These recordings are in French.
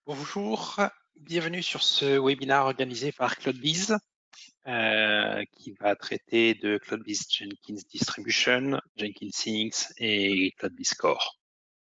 Bonjour, bienvenue sur ce webinaire organisé par CloudBees qui va traiter de CloudBees Jenkins Distribution, Jenkins Things et CloudBees Core.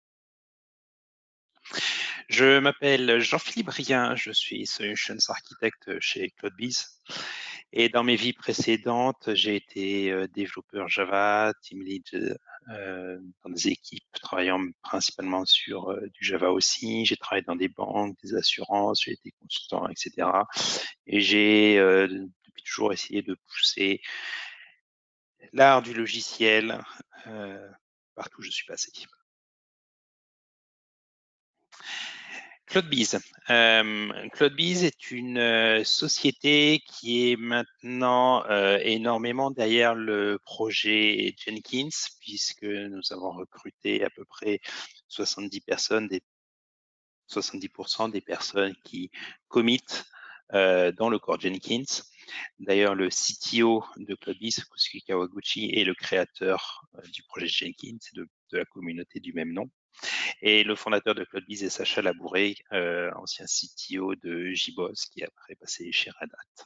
Je m'appelle Jean-Philippe Rien, je suis Solutions Architect chez CloudBees et dans mes vies précédentes, j'ai été développeur Java, team lead dans des équipes travaillant principalement sur du Java aussi. J'ai travaillé dans des banques, des assurances, j'ai été consultant, etc. Et j'ai depuis toujours essayé de pousser l'art du logiciel partout où je suis passé. CloudBees. CloudBees est une société qui est maintenant énormément derrière le projet Jenkins, puisque nous avons recruté à peu près 70 personnes, 70% des personnes qui committent dans le corps Jenkins. D'ailleurs, le CTO de CloudBees, Kosuke Kawaguchi, est le créateur du projet Jenkins, de la communauté du même nom. Et le fondateur de CloudBees est Sacha Labouré, ancien CTO de JBoss, qui est après passé chez Red Hat.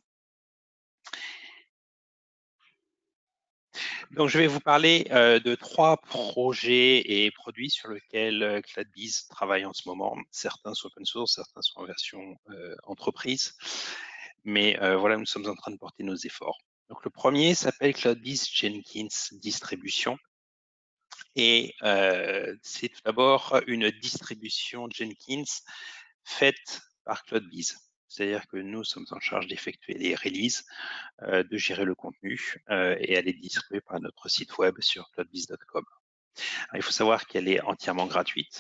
Donc, je vais vous parler de 3 projets et produits sur lesquels CloudBees travaille en ce moment. Certains sont open source, certains sont en version entreprise. Mais voilà, nous sommes en train de porter nos efforts. Donc, le premier s'appelle CloudBees Jenkins Distribution. Et c'est tout d'abord une distribution Jenkins faite par CloudBees. C'est-à-dire que nous sommes en charge d'effectuer les releases, de gérer le contenu et elle est distribuée par notre site web sur cloudbees.com. Il faut savoir qu'elle est entièrement gratuite.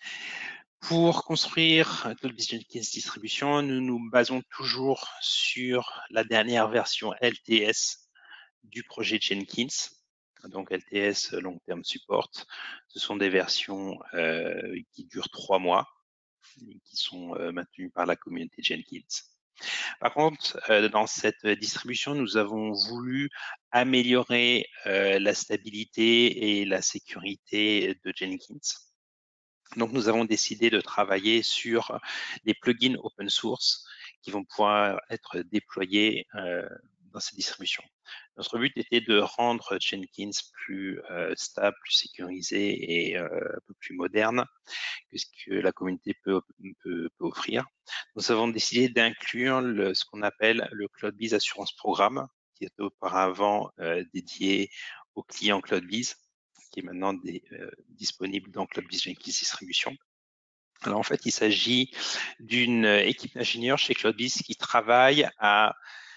Pour construire CloudBees Jenkins Distribution, nous nous basons toujours sur la dernière version LTS du projet Jenkins. Donc LTS, Long Term Support, ce sont des versions qui durent 3 mois, qui sont maintenues par la communauté Jenkins. Par contre, dans cette distribution, nous avons voulu améliorer la stabilité et la sécurité de Jenkins. Donc, nous avons décidé de travailler sur des plugins open source qui vont pouvoir être déployés dans cette distribution. Notre but était de rendre Jenkins plus stable, plus sécurisé et un peu plus moderne que ce que la communauté peut offrir. Nous avons décidé d'inclure ce qu'on appelle le CloudBees Assurance Programme, qui était auparavant dédié aux clients CloudBees, qui est maintenant disponible dans CloudBees Jenkins Distribution. Alors en fait, il s'agit d'une équipe d'ingénieurs chez CloudBees qui travaille à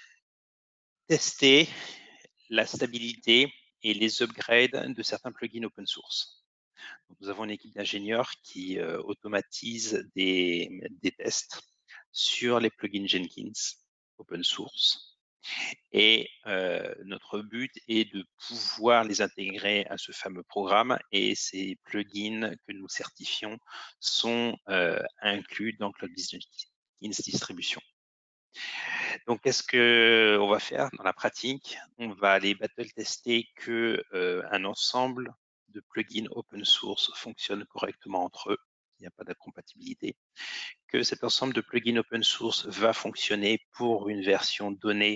tester la stabilité et les upgrades de certains plugins open source. Donc, nous avons une équipe d'ingénieurs qui automatise des tests sur les plugins Jenkins open source. Et notre but est de pouvoir les intégrer à ce fameux programme et ces plugins que nous certifions sont inclus dans CloudBees Jenkins Distribution. Donc, qu'est-ce qu'on va faire dans la pratique? On va aller battle tester que un ensemble de plugins open source fonctionnent correctement entre eux. Il n'y a pas d'incompatibilité. Que cet ensemble de plugins open source va fonctionner pour une version donnée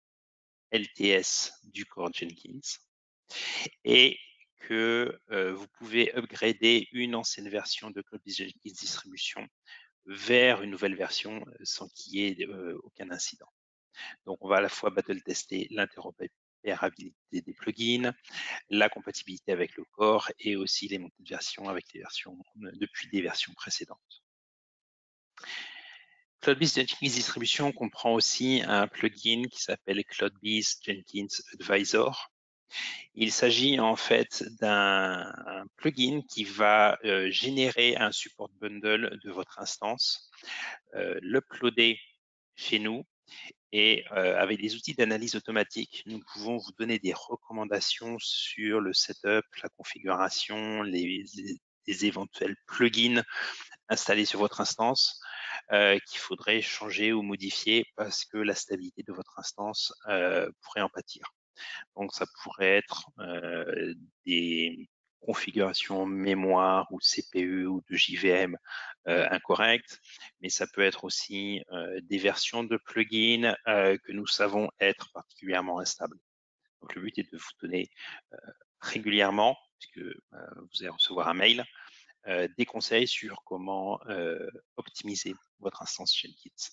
LTS du core Jenkins et que vous pouvez upgrader une ancienne version de CloudBees Jenkins Distribution vers une nouvelle version sans qu'il y ait aucun incident. Donc, on va à la fois battle tester l'interopérabilité des plugins, la compatibilité avec le core et aussi les montées de version avec les versions depuis des versions précédentes. CloudBees Jenkins Distribution comprend aussi un plugin qui s'appelle CloudBees Jenkins Advisor. Il s'agit en fait d'un plugin qui va générer un support bundle de votre instance, l'uploader chez nous et avec des outils d'analyse automatique, nous pouvons vous donner des recommandations sur le setup, la configuration, les éventuels plugins installés sur votre instance qu'il faudrait changer ou modifier parce que la stabilité de votre instance pourrait en pâtir. Donc, ça pourrait être des configuration mémoire ou CPU ou de JVM incorrecte, mais ça peut être aussi des versions de plugins que nous savons être particulièrement instables. Donc le but est de vous donner régulièrement, puisque vous allez recevoir un mail, des conseils sur comment optimiser votre instance Jenkins.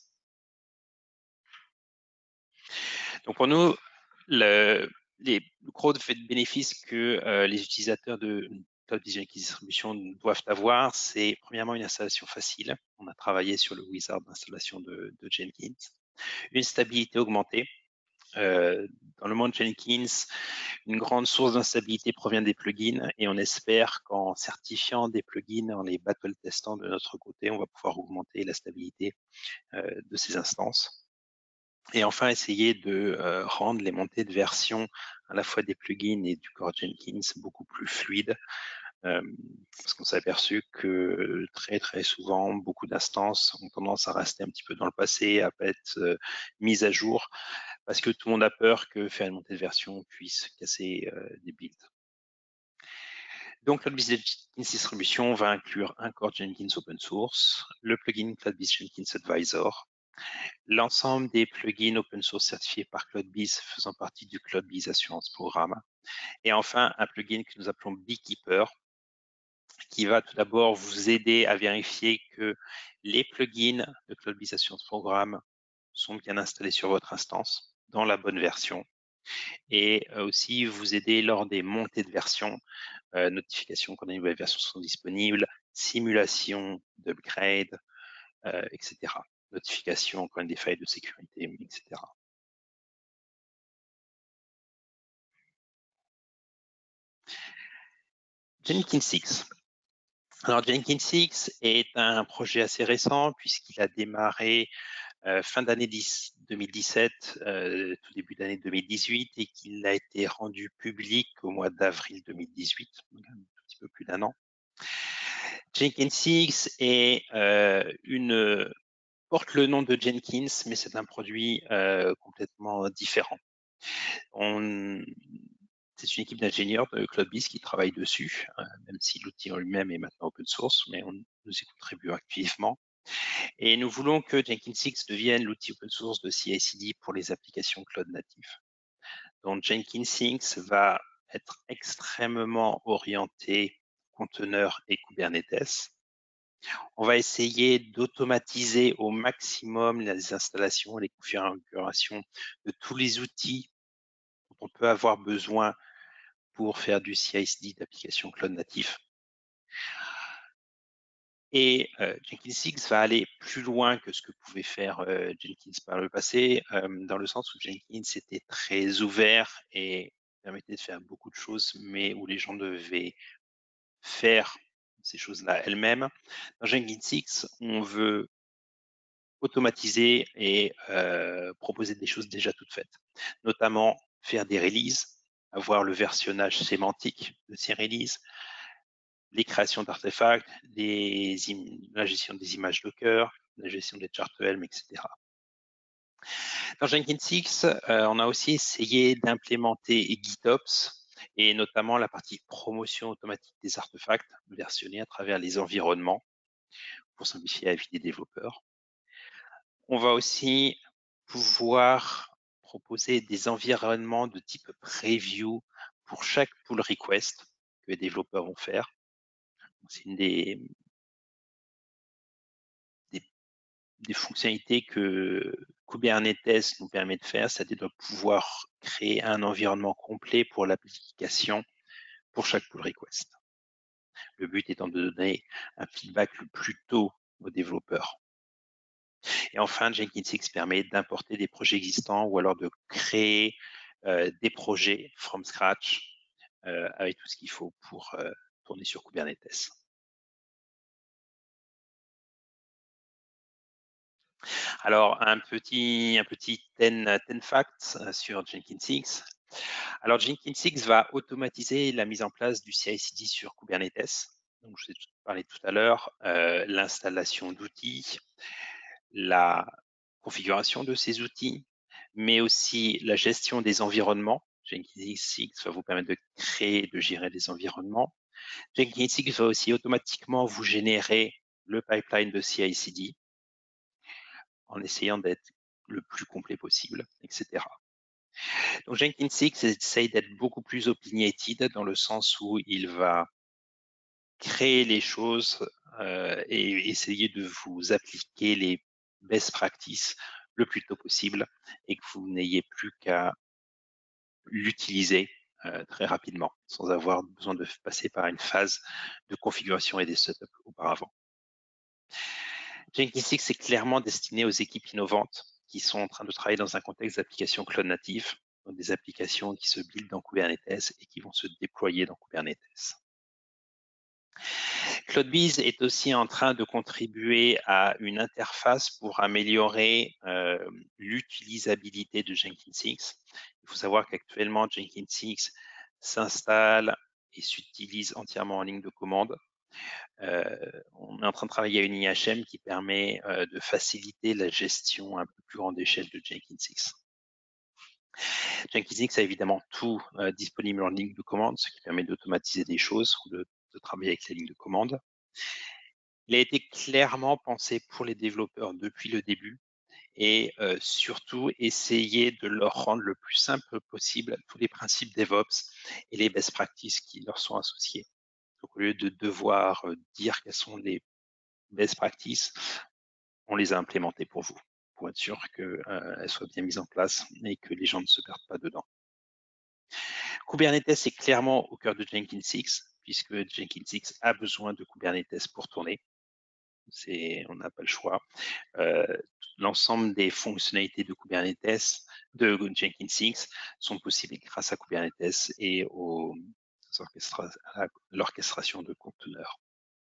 Donc pour nous, le gros bénéfices que les utilisateurs de CloudBees Jenkins Distribution doivent avoir, c'est premièrement une installation facile. On a travaillé sur le wizard d'installation de Jenkins. Une stabilité augmentée. Dans le monde Jenkins, une grande source d'instabilité provient des plugins et on espère qu'en certifiant des plugins, en les battle testant de notre côté, on va pouvoir augmenter la stabilité de ces instances. Et enfin, essayer de rendre les montées de version à la fois des plugins et du core Jenkins beaucoup plus fluides, parce qu'on s'est aperçu que très souvent, beaucoup d'instances ont tendance à rester un petit peu dans le passé, à pas être mises à jour, parce que tout le monde a peur que faire une montée de version puisse casser des builds. Donc, CloudBees Jenkins Distribution va inclure un core Jenkins open source, le plugin CloudBees Jenkins Advisor, l'ensemble des plugins open source certifiés par CloudBees faisant partie du CloudBees Assurance Programme, et enfin un plugin que nous appelons Beekeeper, qui va tout d'abord vous aider à vérifier que les plugins de CloudBees Assurance Programme sont bien installés sur votre instance dans la bonne version, et aussi vous aider lors des montées de version, notification quand les nouvelles versions sont disponibles, simulation d'upgrade, etc. Notification quand il y a des failles de sécurité, etc. Jenkins 6. Alors Jenkins 6 est un projet assez récent puisqu'il a démarré fin d'année 2017, tout début d'année 2018 et qu'il a été rendu public au mois d'avril 2018, donc un petit peu plus d'un an. Jenkins 6 est porte le nom de Jenkins, mais c'est un produit complètement différent. C'est une équipe d'ingénieurs de CloudBees qui travaille dessus, même si l'outil en lui-même est maintenant open source, mais on nous y contribue activement. Et nous voulons que Jenkins 6 devienne l'outil open source de CI/CD pour les applications cloud natives. Donc Jenkins 6 va être extrêmement orienté conteneurs et Kubernetes. On va essayer d'automatiser au maximum les installations et les configurations de tous les outils dont on peut avoir besoin pour faire du CI/CD d'applications cloud natif. Et Jenkins 6 va aller plus loin que ce que pouvait faire Jenkins par le passé, dans le sens où Jenkins était très ouvert et permettait de faire beaucoup de choses, mais où les gens devaient faire ces choses-là elles-mêmes. Dans Jenkins 6, on veut automatiser et proposer des choses déjà toutes faites, notamment faire des releases, avoir le versionnage sémantique de ces releases, les créations d'artefacts, la gestion des images Docker, la gestion des charts Helm, etc. Dans Jenkins 6, on a aussi essayé d'implémenter GitOps et notamment la partie promotion automatique des artefacts versionnés à travers les environnements pour simplifier la vie des développeurs. On va aussi pouvoir proposer des environnements de type preview pour chaque pull request que les développeurs vont faire. C'est une des fonctionnalités que Kubernetes nous permet de faire, c'est-à-dire de pouvoir créer un environnement complet pour l'application pour chaque pull request. Le but étant de donner un feedback le plus tôt aux développeurs. Et enfin, Jenkins 6 permet d'importer des projets existants ou alors de créer des projets from scratch avec tout ce qu'il faut pour tourner sur Kubernetes. Alors, un petit 10 facts sur Jenkins 6. Alors, Jenkins 6 va automatiser la mise en place du CI/CD sur Kubernetes. Donc, je vous ai parlé tout à l'heure, l'installation d'outils, la configuration de ces outils, mais aussi la gestion des environnements. Jenkins 6 va vous permettre de créer et de gérer des environnements, Jenkins 6 va aussi automatiquement vous générer le pipeline de CI/CD en essayant d'être le plus complet possible, etc. Donc Jenkins 6 essaye d'être beaucoup plus opinionated dans le sens où il va créer les choses et essayer de vous appliquer les best practices le plus tôt possible et que vous n'ayez plus qu'à l'utiliser très rapidement sans avoir besoin de passer par une phase de configuration et des setups auparavant. Jenkins 6 est clairement destiné aux équipes innovantes qui sont en train de travailler dans un contexte d'application cloud native, donc des applications qui se build dans Kubernetes et qui vont se déployer dans Kubernetes. CloudBees est aussi en train de contribuer à une interface pour améliorer l'utilisabilité de Jenkins 6. Il faut savoir qu'actuellement, Jenkins 6 s'installe et s'utilise entièrement en ligne de commande. On est en train de travailler à une IHM qui permet de faciliter la gestion à un peu plus grande échelle de Jenkins 6. Jenkins 6 a évidemment tout disponible en ligne de commande, ce qui permet d'automatiser des choses ou de travailler avec les lignes de commande. Il a été clairement pensé pour les développeurs depuis le début et surtout essayer de leur rendre le plus simple possible tous les principes DevOps et les best practices qui leur sont associés. Donc, au lieu de devoir dire quelles sont les best practices, on les a implémentées pour vous, pour être sûr qu'elles soient bien mises en place et que les gens ne se perdent pas dedans. Kubernetes est clairement au cœur de Jenkins 6, puisque Jenkins 6 a besoin de Kubernetes pour tourner. On n'a pas le choix. L'ensemble des fonctionnalités de Kubernetes, de Jenkins 6, sont possibles grâce à Kubernetes et à l'orchestration de conteneurs.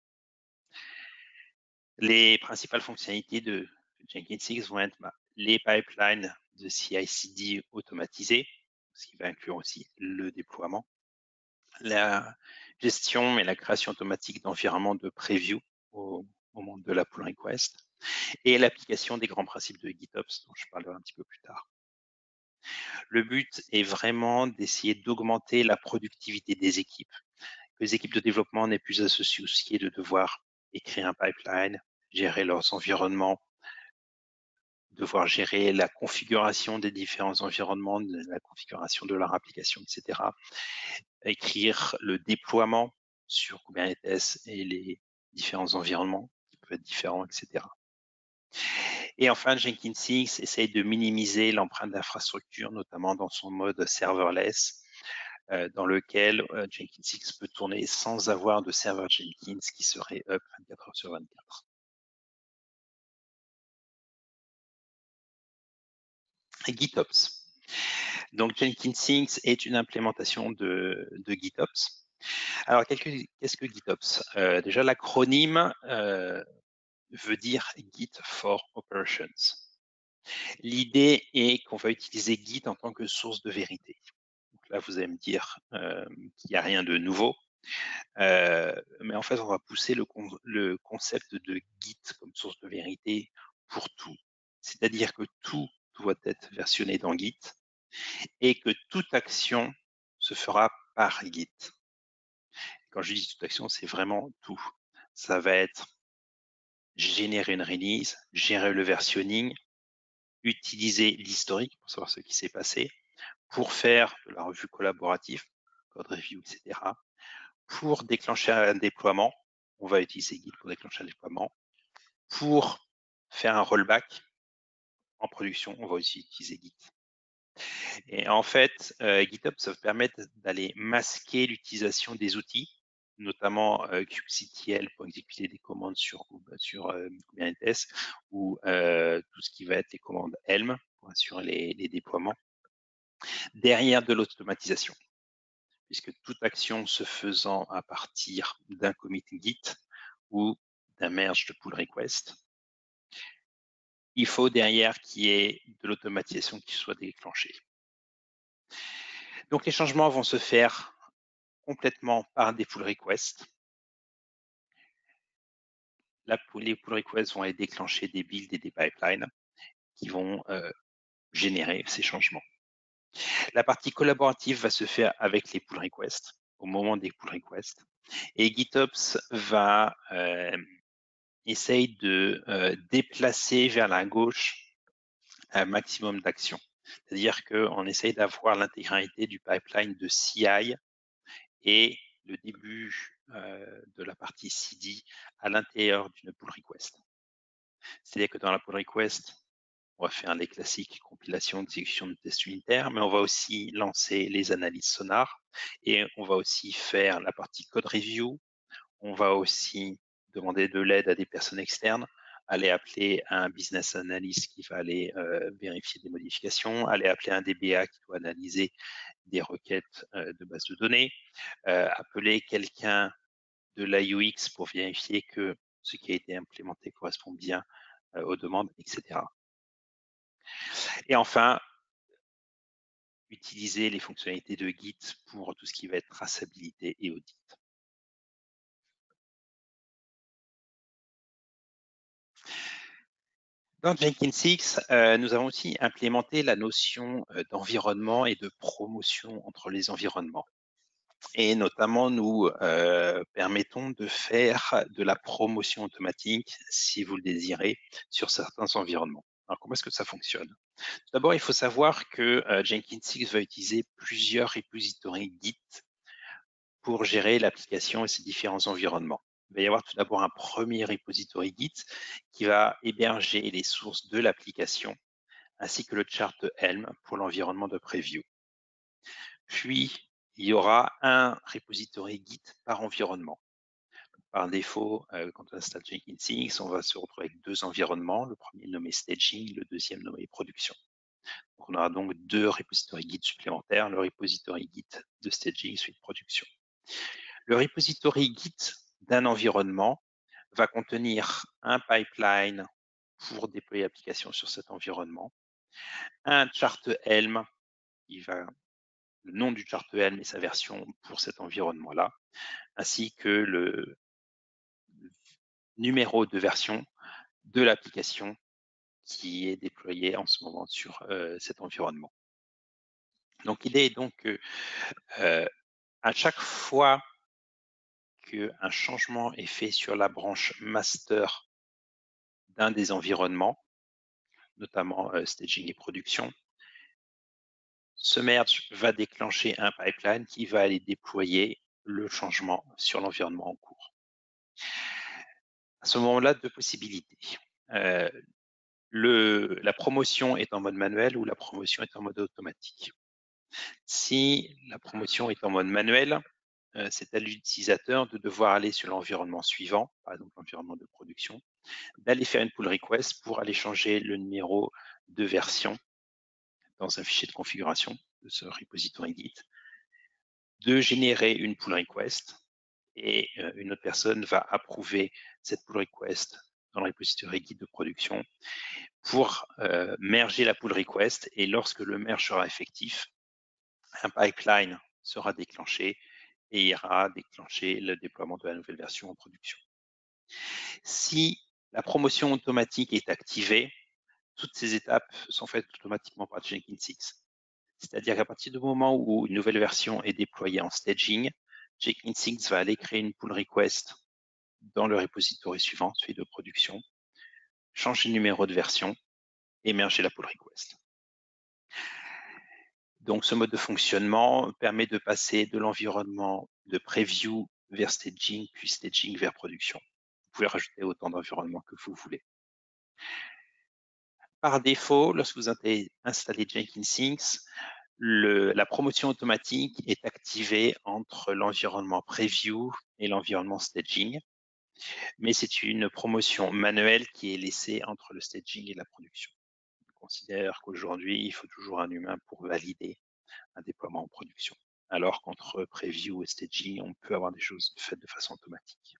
Les principales fonctionnalités de Jenkins 6 vont être les pipelines de CI/CD automatisés, ce qui va inclure aussi le déploiement, la gestion et la création automatique d'environnements de preview au moment de la pull request, et l'application des grands principes de GitOps, dont je parlerai un petit peu plus tard. Le but est vraiment d'essayer d'augmenter la productivité des équipes, que les équipes de développement n'aient plus à se soucier de devoir écrire un pipeline, gérer leurs environnements, devoir gérer la configuration des différents environnements, la configuration de leur application, etc. Écrire le déploiement sur Kubernetes et les différents environnements qui peuvent être différents, etc. Et enfin, Jenkins 6 essaye de minimiser l'empreinte d'infrastructure, notamment dans son mode serverless, dans lequel Jenkins 6 peut tourner sans avoir de serveur Jenkins qui serait up 24 heures sur 24. Et GitOps. Donc Jenkins 6 est une implémentation de GitOps. Alors, qu'est-ce que GitOps? Déjà, l'acronyme veut dire Git for Operations. L'idée est qu'on va utiliser Git en tant que source de vérité. Donc là, vous allez me dire qu'il n'y a rien de nouveau, mais en fait, on va pousser le concept de Git comme source de vérité pour tout. C'est-à-dire que tout doit être versionné dans Git et que toute action se fera par Git. Quand je dis toute action, c'est vraiment tout. Ça va être générer une release, gérer le versionning, utiliser l'historique pour savoir ce qui s'est passé, pour faire de la revue collaborative, code review, etc. Pour déclencher un déploiement, on va utiliser Git pour déclencher un déploiement. Pour faire un rollback en production, on va aussi utiliser Git. Et en fait, GitHub, ça va permettre d'aller masquer l'utilisation des outils, notamment kubectl pour exécuter des commandes sur Kubernetes ou tout ce qui va être les commandes Helm pour assurer les déploiements, derrière de l'automatisation, puisque toute action se faisant à partir d'un commit Git ou d'un merge de pull request, il faut derrière qu'il y ait de l'automatisation qui soit déclenchée. Donc les changements vont se faire complètement par des pull requests. Les pull requests vont aller déclencher des builds et des pipelines qui vont générer ces changements. La partie collaborative va se faire avec les pull requests. au moment des pull requests. Et GitOps va essayer de déplacer vers la gauche un maximum d'actions. C'est-à-dire qu'on essaye d'avoir l'intégralité du pipeline de CI et le début de la partie CD à l'intérieur d'une pull request. C'est-à-dire que dans la pull request, on va faire les classiques compilation, exécution de tests unitaires, mais on va aussi lancer les analyses sonar et on va aussi faire la partie code review. On va aussi demander de l'aide à des personnes externes, aller appeler un business analyst qui va aller vérifier des modifications, aller appeler un DBA qui doit analyser des requêtes de base de données, appeler quelqu'un de l'UX pour vérifier que ce qui a été implémenté correspond bien aux demandes, etc. Et enfin, utiliser les fonctionnalités de Git pour tout ce qui va être traçabilité et audit. Dans Jenkins 6, nous avons aussi implémenté la notion d'environnement et de promotion entre les environnements. Et notamment, nous permettons de faire de la promotion automatique, si vous le désirez, sur certains environnements. Alors, comment est-ce que ça fonctionne? D'abord, il faut savoir que Jenkins 6 va utiliser plusieurs repositories Git pour gérer l'application et ses différents environnements. Il va y avoir tout d'abord un premier repository Git qui va héberger les sources de l'application ainsi que le chart Helm pour l'environnement de preview. Puis, il y aura un repository Git par environnement. Par défaut, quand on installe Jenkins 6, on va se retrouver avec deux environnements, le premier nommé staging, le deuxième nommé production. Donc, on aura donc deux repository Git supplémentaires, le repository Git de staging suite production. Le repository Git d'un environnement va contenir un pipeline pour déployer l'application sur cet environnement, un chart Helm, le nom du chart Helm et sa version pour cet environnement-là, ainsi que le numéro de version de l'application qui est déployée en ce moment sur cet environnement. Donc, l'idée est donc que à chaque fois qu'un changement est fait sur la branche master d'un des environnements, notamment staging et production, ce merge va déclencher un pipeline qui va aller déployer le changement sur l'environnement en cours. À ce moment-là, deux possibilités. La promotion est en mode manuel ou la promotion est en mode automatique. Si la promotion est en mode manuel, c'est à l'utilisateur de devoir aller sur l'environnement suivant, par exemple l'environnement de production, d'aller faire une pull request pour aller changer le numéro de version dans un fichier de configuration de ce repository Git, de générer une pull request et une autre personne va approuver cette pull request dans le repository Git de production pour merger la pull request et lorsque le merge sera effectif, un pipeline sera déclenché et ira déclencher le déploiement de la nouvelle version en production. Si la promotion automatique est activée, toutes ces étapes sont faites automatiquement par Jenkins 6. C'est-à-dire qu'à partir du moment où une nouvelle version est déployée en staging, Jenkins 6 va aller créer une pull request dans le repository suivant, celui de production, changer le numéro de version et merger la pull request. Donc, ce mode de fonctionnement permet de passer de l'environnement de preview vers staging, puis staging vers production. Vous pouvez rajouter autant d'environnements que vous voulez. Par défaut, lorsque vous installez Jenkins 6, la promotion automatique est activée entre l'environnement preview et l'environnement staging, mais c'est une promotion manuelle qui est laissée entre le staging et la production. On considère qu'aujourd'hui, il faut toujours un humain pour valider un déploiement en production, alors qu'entre preview et staging, on peut avoir des choses faites de façon automatique.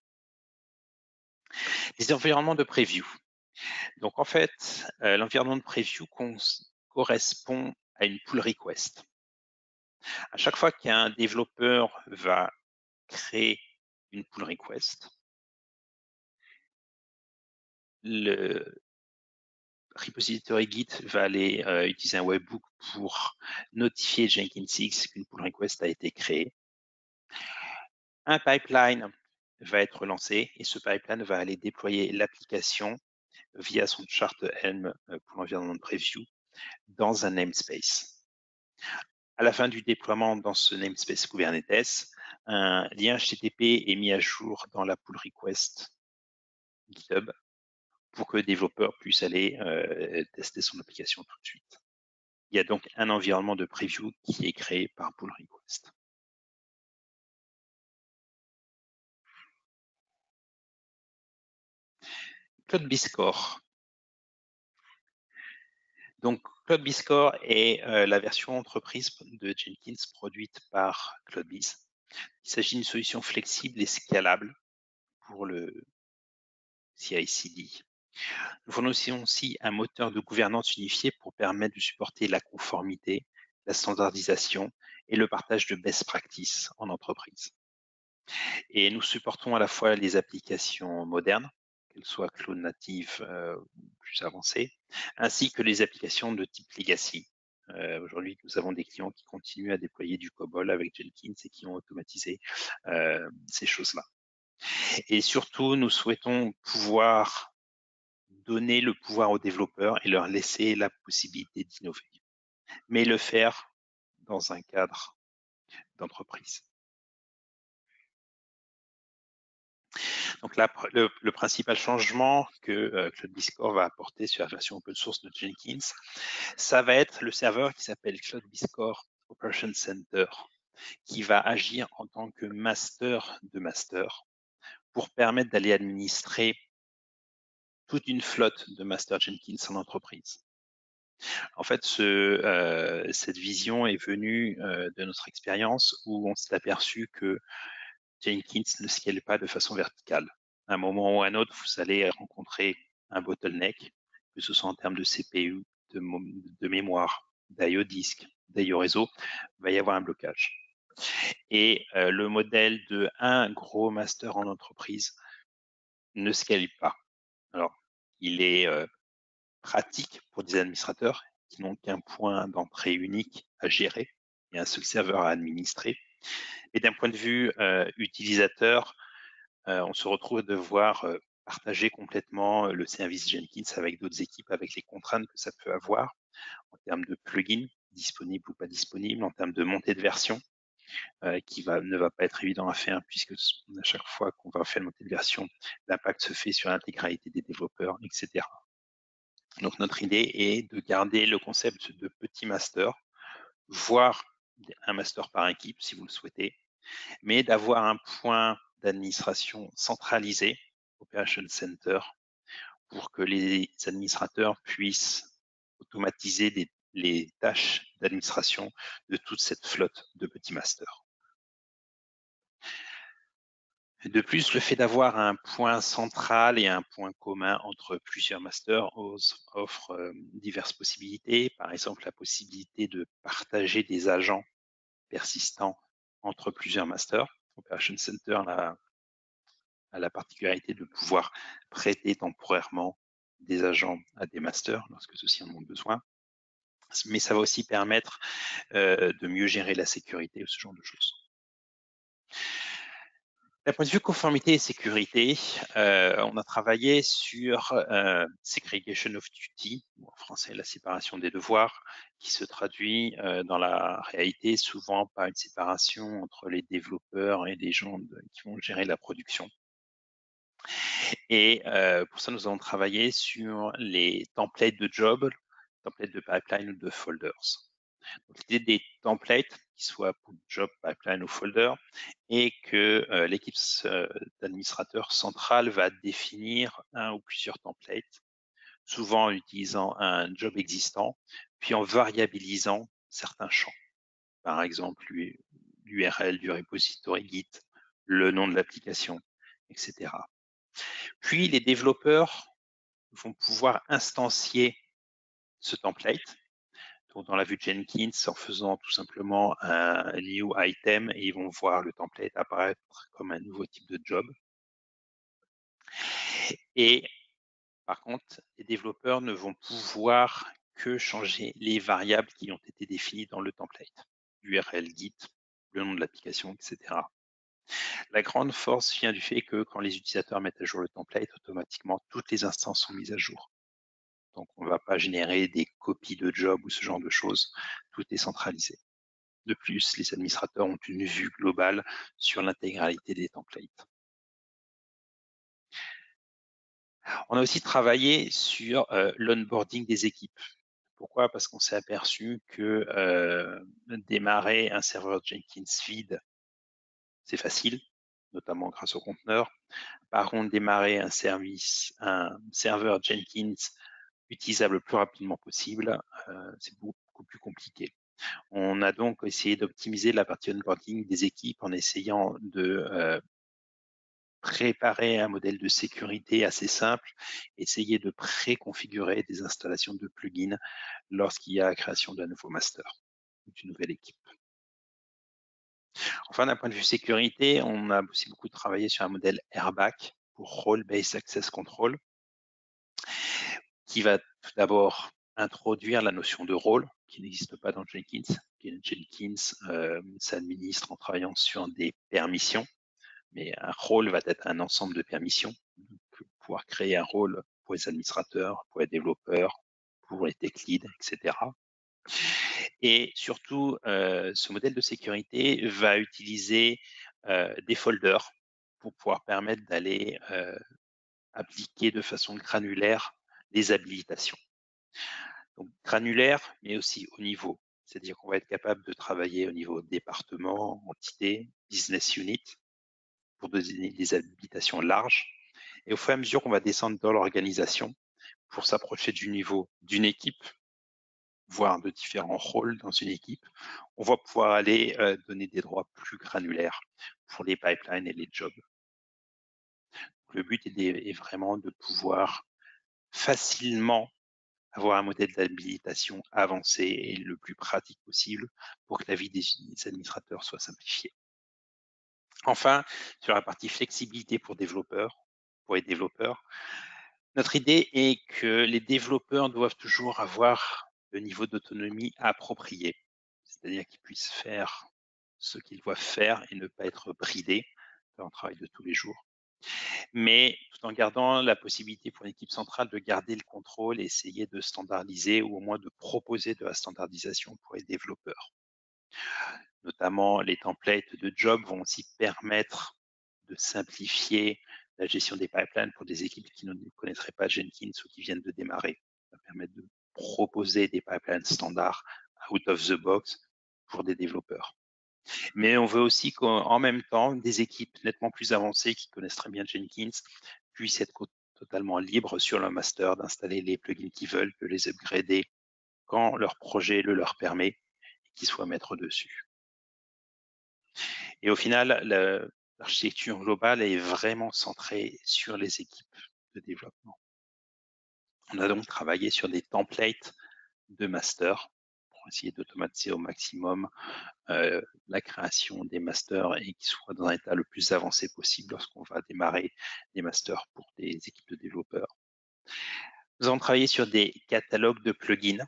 Les environnements de preview. Donc en fait, l'environnement de preview correspond à une pull request. À chaque fois qu'un développeur va créer une pull request, le repository Git va aller utiliser un webhook pour notifier Jenkins 6 qu'une pull request a été créée. Un pipeline va être lancé et ce pipeline va aller déployer l'application via son chart Helm pour l'environnement de preview dans un namespace. À la fin du déploiement dans ce namespace Kubernetes, un lien HTTP est mis à jour dans la pull request GitHub pour que le développeur puisse aller tester son application tout de suite. Il y a donc un environnement de preview qui est créé par pull request. CloudBeeScore. Donc, CloudBeeScore est la version entreprise de Jenkins produite par CloudBees. Il s'agit d'une solution flexible et scalable pour le CI/CD. Nous fournissons aussi un moteur de gouvernance unifié pour permettre de supporter la conformité, la standardisation et le partage de best practices en entreprise. Et nous supportons à la fois les applications modernes, qu'elles soient cloud native ou plus avancées, ainsi que les applications de type legacy. Aujourd'hui, nous avons des clients qui continuent à déployer du COBOL avec Jenkins et qui ont automatisé ces choses-là. Et surtout, nous souhaitons pouvoir donner le pouvoir aux développeurs et leur laisser la possibilité d'innover, mais le faire dans un cadre d'entreprise. Donc là, le principal changement que CloudBeeScore va apporter sur la version open source de Jenkins, ça va être le serveur qui s'appelle CloudBeeScore Operation Center, qui va agir en tant que master de master pour permettre d'aller administrer toute une flotte de master Jenkins en entreprise. En fait, cette vision est venue de notre expérience où on s'est aperçu que Jenkins ne scale pas de façon verticale. À un moment ou à un autre, vous allez rencontrer un bottleneck, que ce soit en termes de CPU, de mémoire, d'IO disque, d'IO réseau, il va y avoir un blocage. Et le modèle de un gros master en entreprise ne scale pas. Alors, il est pratique pour des administrateurs qui n'ont qu'un point d'entrée unique à gérer et un seul serveur à administrer. Et d'un point de vue utilisateur, on se retrouve à devoir partager complètement le service Jenkins avec d'autres équipes, avec les contraintes que ça peut avoir en termes de plugins disponibles ou pas disponibles, en termes de montée de version qui ne va pas être évident à faire puisque à chaque fois qu'on va faire une montée de version, l'impact se fait sur l'intégralité des développeurs, etc. Donc notre idée est de garder le concept de petit master, voire un master par équipe si vous le souhaitez, mais d'avoir un point d'administration centralisé, Operation Center, pour que les administrateurs puissent automatiser les tâches d'administration de toute cette flotte de petits masters. De plus, le fait d'avoir un point central et un point commun entre plusieurs masters offre diverses possibilités. Par exemple, la possibilité de partager des agents persistants entre plusieurs masters. Operation Center a la particularité de pouvoir prêter temporairement des agents à des masters lorsque ceux-ci en ont besoin. Mais ça va aussi permettre de mieux gérer la sécurité ou ce genre de choses. D'un point de vue conformité et sécurité, on a travaillé sur segregation of duty, en français la séparation des devoirs, qui se traduit dans la réalité souvent par une séparation entre les développeurs et les gens qui vont gérer la production. Et pour ça, nous avons travaillé sur les templates de job, templates de pipeline ou de folders. L'idée des templates, qui soient pour job, pipeline ou folder, et que l'équipe d'administrateur central va définir un ou plusieurs templates, souvent en utilisant un job existant, puis en variabilisant certains champs. Par exemple, l'URL du repository Git, le nom de l'application, etc. Puis les développeurs vont pouvoir instancier ce template. Donc, dans la vue de Jenkins, en faisant tout simplement un new item, et ils vont voir le template apparaître comme un nouveau type de job. Et par contre, les développeurs ne vont pouvoir que changer les variables qui ont été définies dans le template, l'URL Git, le nom de l'application, etc. La grande force vient du fait que quand les utilisateurs mettent à jour le template, automatiquement, toutes les instances sont mises à jour. Donc, on ne va pas générer des copies de jobs ou ce genre de choses. Tout est centralisé. De plus, les administrateurs ont une vue globale sur l'intégralité des templates. On a aussi travaillé sur l'onboarding des équipes. Pourquoi? Parce qu'on s'est aperçu que démarrer un serveur Jenkins vide, c'est facile, notamment grâce au conteneur. Par contre, démarrer un serveur Jenkins utilisable le plus rapidement possible, c'est beaucoup plus compliqué. On a donc essayé d'optimiser la partie onboarding des équipes en essayant de préparer un modèle de sécurité assez simple, essayer de préconfigurer des installations de plugins lorsqu'il y a la création d'un nouveau master ou d'une nouvelle équipe. Enfin, d'un point de vue sécurité, on a aussi beaucoup travaillé sur un modèle RBAC pour Role-Based Access Control, qui va tout d'abord introduire la notion de rôle, qui n'existe pas dans Jenkins. Jenkins s'administre en travaillant sur des permissions, mais un rôle va être un ensemble de permissions. Donc, pouvoir créer un rôle pour les administrateurs, pour les développeurs, pour les tech leads, etc. Et surtout, ce modèle de sécurité va utiliser des folders pour pouvoir permettre d'aller appliquer de façon granulaire les habilitations. Donc granulaire, mais aussi au niveau. C'est-à-dire qu'on va être capable de travailler au niveau département, entité, business unit, pour donner des habilitations larges. Et au fur et à mesure qu'on va descendre dans l'organisation, pour s'approcher du niveau d'une équipe, voire de différents rôles dans une équipe, on va pouvoir aller donner des droits plus granulaires pour les pipelines et les jobs. Le but est vraiment de pouvoir facilement avoir un modèle d'habilitation avancé et le plus pratique possible pour que la vie des administrateurs soit simplifiée. Enfin, sur la partie flexibilité pour les développeurs, notre idée est que les développeurs doivent toujours avoir le niveau d'autonomie approprié, c'est-à-dire qu'ils puissent faire ce qu'ils doivent faire et ne pas être bridés dans leur travail de tous les jours, mais tout en gardant la possibilité pour l'équipe centrale de garder le contrôle et essayer de standardiser ou au moins de proposer de la standardisation pour les développeurs. Notamment, les templates de job vont aussi permettre de simplifier la gestion des pipelines pour des équipes qui ne connaîtraient pas Jenkins ou qui viennent de démarrer. Ça va permettre de proposer des pipelines standards out of the box pour des développeurs. Mais on veut aussi qu'en même temps, des équipes nettement plus avancées qui connaissent très bien Jenkins puissent être totalement libres sur le master d'installer les plugins qu'ils veulent, de les upgrader quand leur projet le leur permet et qu'ils soient maîtres dessus. Et au final, l'architecture globale est vraiment centrée sur les équipes de développement. On a donc travaillé sur des templates de master pour essayer d'automatiser au maximum la création des masters et qu'ils soient dans un état le plus avancé possible lorsqu'on va démarrer des masters pour des équipes de développeurs. Nous avons travaillé sur des catalogues de plugins.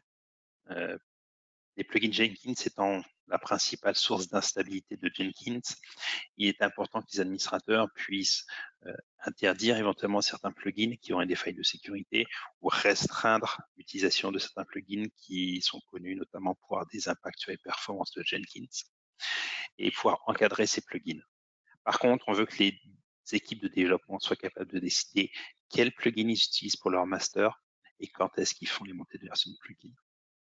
Les plugins Jenkins étant la principale source d'instabilité de Jenkins, il est important que les administrateurs puissent interdire éventuellement certains plugins qui auraient des failles de sécurité ou restreindre l'utilisation de certains plugins qui sont connus notamment pour avoir des impacts sur les performances de Jenkins et pouvoir encadrer ces plugins. Par contre, on veut que les équipes de développement soient capables de décider quels plugins ils utilisent pour leur master et quand est-ce qu'ils font les montées de version de plugins.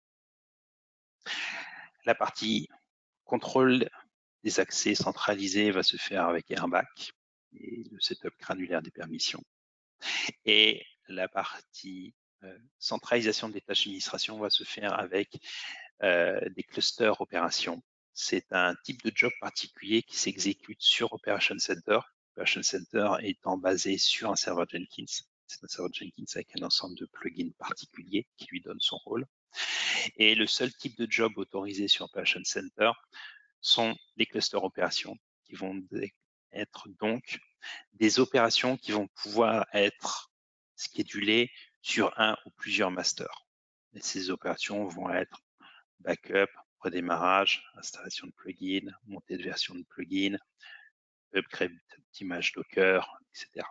La partie contrôle des accès centralisés va se faire avec RBAC et le setup granulaire des permissions. Et la partie centralisation des tâches d'administration va se faire avec des clusters opérations. C'est un type de job particulier qui s'exécute sur Operation Center. Operation Center étant basé sur un serveur Jenkins. C'est un serveur Jenkins avec un ensemble de plugins particuliers qui lui donnent son rôle. Et le seul type de job autorisé sur Operation Center sont les clusters opérations qui vont être donc des opérations qui vont pouvoir être schedulées sur un ou plusieurs masters. Et ces opérations vont être backup, redémarrage, installation de plugin, montée de version de plugin, upgrade d'images Docker, etc.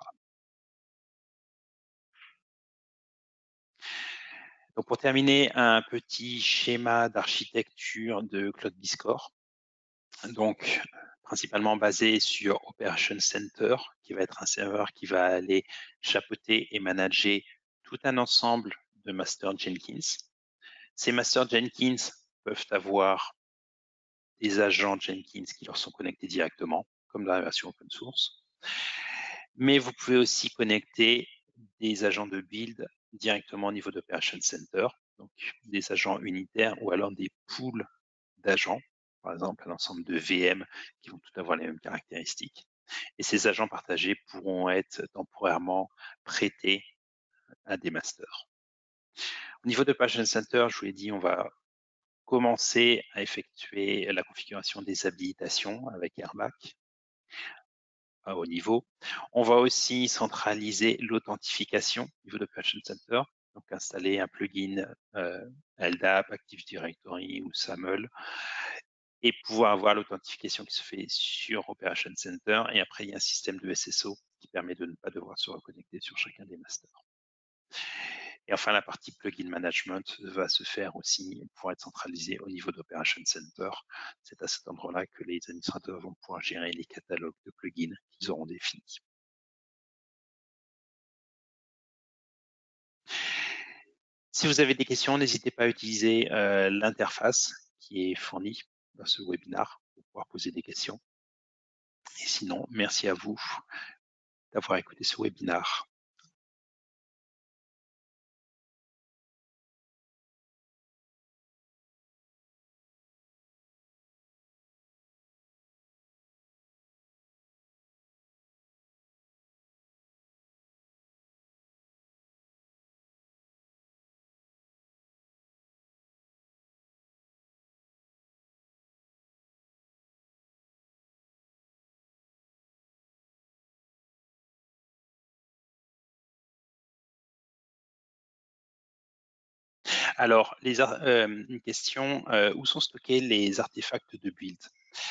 Donc pour terminer, un petit schéma d'architecture de CloudBees Core. Donc principalement basé sur Operation Center, qui va être un serveur qui va aller chapeauter et manager tout un ensemble de master Jenkins. Ces master Jenkins peuvent avoir des agents Jenkins qui leur sont connectés directement, comme dans la version open source. Mais vous pouvez aussi connecter des agents de build directement au niveau d'Operation Center, donc des agents unitaires ou alors des pools d'agents, par exemple un ensemble de VM qui vont tout avoir les mêmes caractéristiques. Et ces agents partagés pourront être temporairement prêtés à des masters. Au niveau d'Operation Center, je vous l'ai dit, on va commencer à effectuer la configuration des habilitations avec Airback à haut niveau. On va aussi centraliser l'authentification au niveau d'Operation Center, donc installer un plugin LDAP, Active Directory ou SAML, et pouvoir avoir l'authentification qui se fait sur Operation Center. Et après, il y a un système de SSO qui permet de ne pas devoir se reconnecter sur chacun des masters. Et enfin, la partie plugin management va se faire aussi pour être centralisée au niveau d'Operation Center. C'est à cet endroit-là que les administrateurs vont pouvoir gérer les catalogues de plugins qu'ils auront définis. Si vous avez des questions, n'hésitez pas à utiliser l'interface qui est fournie dans ce webinaire pour pouvoir poser des questions. Et sinon, merci à vous d'avoir écouté ce webinaire. Alors, une question, où sont stockés les artefacts de build?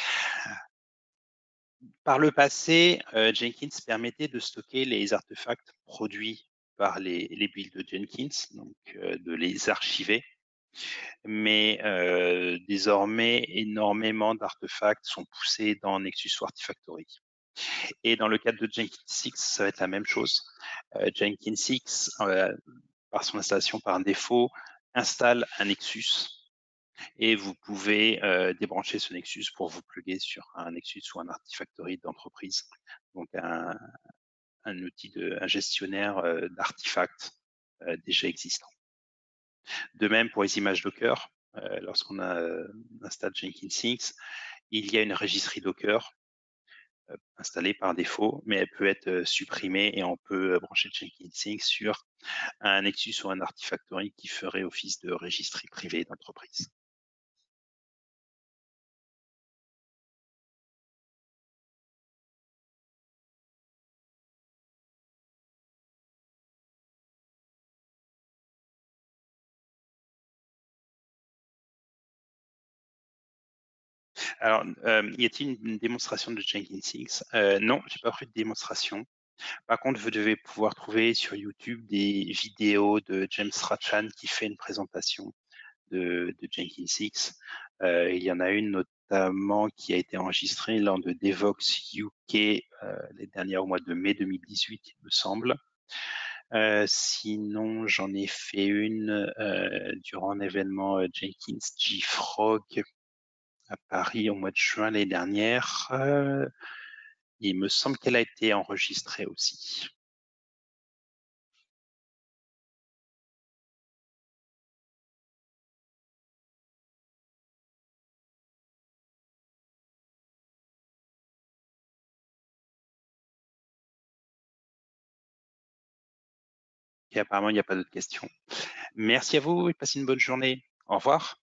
Par le passé, Jenkins permettait de stocker les artefacts produits par les builds de Jenkins, donc de les archiver. Mais désormais, énormément d'artefacts sont poussés dans Nexus Artifactory. Et dans le cadre de Jenkins 6, ça va être la même chose. Jenkins 6, par son installation par défaut, installe un Nexus et vous pouvez débrancher ce Nexus pour vous plugger sur un Nexus ou un Artifactory d'entreprise. Donc un outil un gestionnaire d'artefacts déjà existant. De même pour les images Docker, lorsqu'on installe Jenkins 6, il y a une registry Docker installée par défaut, mais elle peut être supprimée et on peut brancher Jenkins 6 sur un Nexus ou un Artifactory qui ferait office de registry privée d'entreprise. Alors, y a-t-il une démonstration de Jenkins 6? Non, j'ai pas pris de démonstration. Par contre, vous devez pouvoir trouver sur YouTube des vidéos de James Strachan qui fait une présentation de Jenkins 6. Il y en a une notamment qui a été enregistrée lors de Devoxx UK les dernières au mois de mai 2018, il me semble. Sinon, j'en ai fait une durant un événement Jenkins JFrog à Paris au mois de juin l'année dernière. Il me semble qu'elle a été enregistrée aussi. Et apparemment, il n'y a pas d'autres questions. Merci à vous et passez une bonne journée. Au revoir.